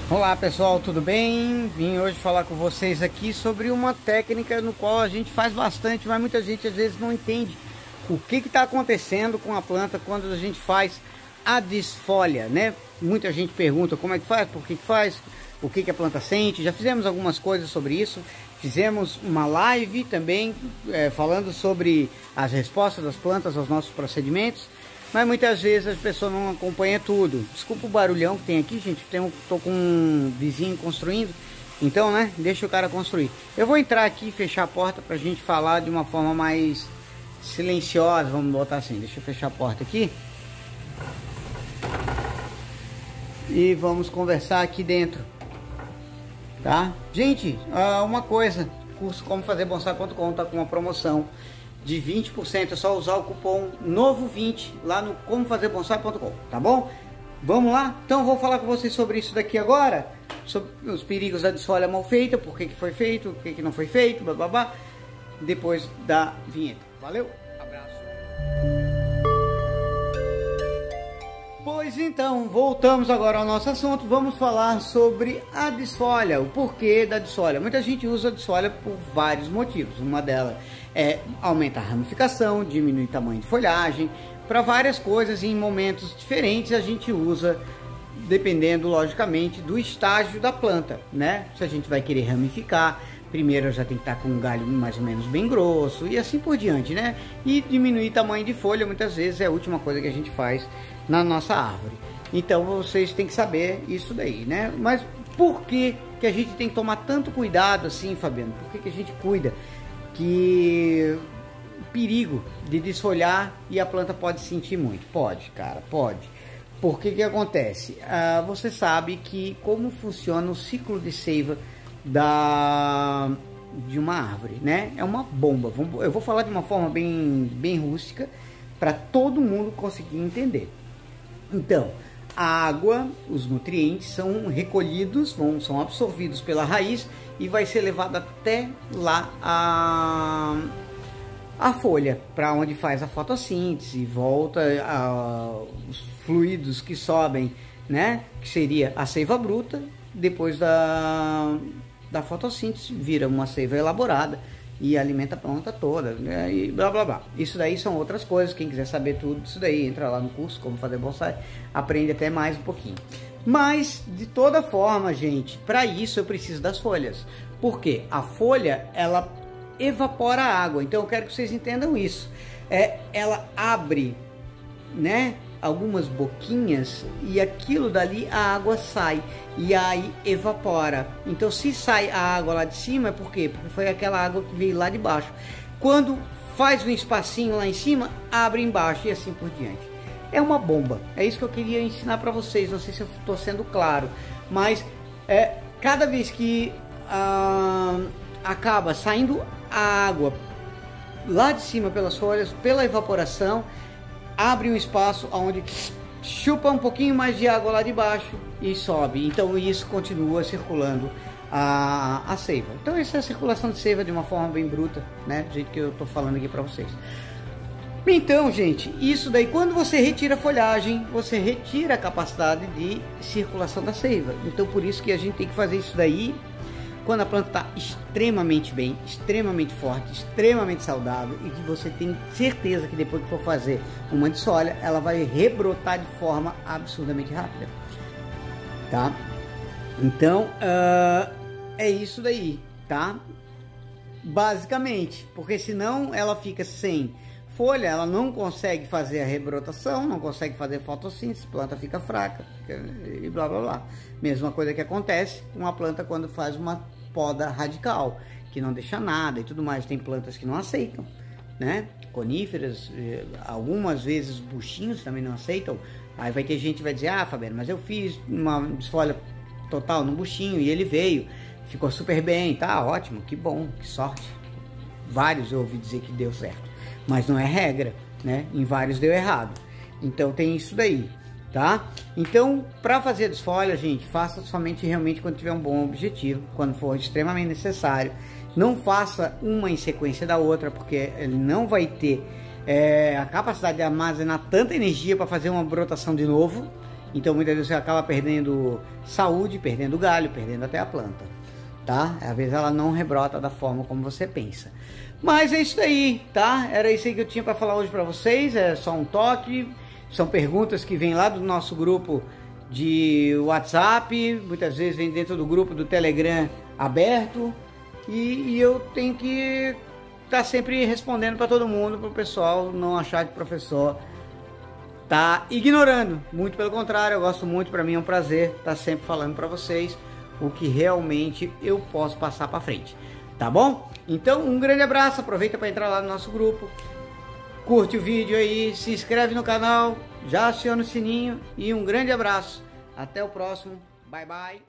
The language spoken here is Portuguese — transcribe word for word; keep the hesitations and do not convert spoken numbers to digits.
Olá pessoal, tudo bem? Vim hoje falar com vocês aqui sobre uma técnica no qual a gente faz bastante, mas muita gente às vezes não entende o que está acontecendo com a planta quando a gente faz a desfolha, né? Muita gente pergunta como é que faz, por que que faz, o que que a planta sente. Já fizemos algumas coisas sobre isso, fizemos uma live também é, falando sobre as respostas das plantas aos nossos procedimentos. Mas muitas vezes as pessoas não acompanham tudo. Desculpa o barulhão que tem aqui, gente. Tem um, tô com um vizinho construindo. Então, né? Deixa o cara construir. Eu vou entrar aqui e fechar a porta pra gente falar de uma forma mais silenciosa. Vamos botar assim. Deixa eu fechar a porta aqui. E vamos conversar aqui dentro. Tá? Gente, uma coisa. Curso como fazer bonsai ponto com tá com uma promoção de vinte por cento, é só usar o cupom novo vinte lá no como fazer bonsai ponto com, tá bom? Vamos lá? Então vou falar com vocês sobre isso daqui agora, sobre os perigos da desfolha mal feita, por que que foi feito, por que que não foi feito, bababá, depois da vinheta. Valeu? Abraço. Pois então, voltamos agora ao nosso assunto. Vamos falar sobre a desfolha, o porquê da desfolha. Muita gente usa a desfolha por vários motivos. Uma delas é aumentar a ramificação, diminuir o tamanho de folhagem, para várias coisas em momentos diferentes a gente usa, dependendo logicamente do estágio da planta, né? Se a gente vai querer ramificar, primeiro já tem que estar com um galho mais ou menos bem grosso e assim por diante, né? E diminuir o tamanho de folha muitas vezes é a última coisa que a gente faz na nossa árvore. Então vocês têm que saber isso daí, né? Mas por que que a gente tem que tomar tanto cuidado assim, Fabiano? Por que que a gente cuida? Que perigo de desfolhar e a planta pode sentir muito. Pode, cara, pode. Por que que acontece? Ah, você sabe que como funciona o ciclo de seiva da de uma árvore, né? É uma bomba. Eu vou falar de uma forma bem, bem rústica para todo mundo conseguir entender. Então, a água, os nutrientes são recolhidos, vão, são absorvidos pela raiz e vai ser levado até lá a, a folha, para onde faz a fotossíntese, volta a, os fluidos que sobem, né? Que seria a seiva bruta, depois da, da fotossíntese, vira uma seiva elaborada e alimenta a planta toda, né? E blá blá blá. Isso daí são outras coisas. Quem quiser saber tudo isso daí, entra lá no curso Como Fazer Bonsai, aprende até mais um pouquinho. Mas de toda forma, gente, para isso eu preciso das folhas, porque a folha ela evapora a água. Então eu quero que vocês entendam isso. É, ela abre, né, algumas boquinhas e aquilo dali a água sai e aí evapora. Então se sai a água lá de cima é por quê? Porque foi aquela água que veio lá de baixo. Quando faz um espacinho lá em cima, abre embaixo e assim por diante. É uma bomba. É isso que eu queria ensinar para vocês. Não sei se eu estou sendo claro, mas é, cada vez que ah, acaba saindo a água lá de cima pelas folhas, pela evaporação, abre um espaço onde chupa um pouquinho mais de água lá de baixo e sobe. Então isso continua circulando a, a seiva. Então essa é a circulação de seiva de uma forma bem bruta, né? Do jeito que eu tô falando aqui para vocês. Então, gente, isso daí, quando você retira a folhagem, você retira a capacidade de circulação da seiva. Então por isso que a gente tem que fazer isso daí quando a planta está extremamente bem, extremamente forte, extremamente saudável e que você tem certeza que depois que for fazer uma desfolha, ela vai rebrotar de forma absurdamente rápida, tá? Então, uh, é isso daí, tá? Basicamente, porque senão ela fica sem folha, ela não consegue fazer a rebrotação, não consegue fazer fotossíntese, a planta fica fraca e blá blá blá. Mesma coisa que acontece com a planta quando faz uma poda radical, que não deixa nada e tudo mais. Tem plantas que não aceitam, né? Coníferas, algumas vezes buchinhos também não aceitam. Aí vai ter gente que vai dizer: ah, Fabiano, mas eu fiz uma desfolha total no buchinho e ele veio, ficou super bem, tá ótimo, que bom, que sorte. Vários eu ouvi dizer que deu certo, mas não é regra, né? Em vários deu errado. Então tem isso daí, tá? Então, para fazer a desfolha, gente, faça somente realmente quando tiver um bom objetivo, quando for extremamente necessário. Não faça uma em sequência da outra, porque ele não vai ter é, a capacidade de armazenar tanta energia para fazer uma brotação de novo. Então muitas vezes você acaba perdendo saúde, perdendo galho, perdendo até a planta, tá? Às vezes ela não rebrota da forma como você pensa. Mas é isso aí, tá? Era isso aí que eu tinha para falar hoje para vocês, é só um toque, são perguntas que vêm lá do nosso grupo de WhatsApp, muitas vezes vem dentro do grupo do Telegram aberto, e, e eu tenho que estar tá sempre respondendo para todo mundo, para o pessoal não achar que o professor tá ignorando. Muito pelo contrário, eu gosto muito, para mim é um prazer estar tá sempre falando para vocês o que realmente eu posso passar para frente, tá bom? Então um grande abraço, aproveita para entrar lá no nosso grupo, curte o vídeo aí, se inscreve no canal, já aciona o sininho e um grande abraço. Até o próximo, bye bye.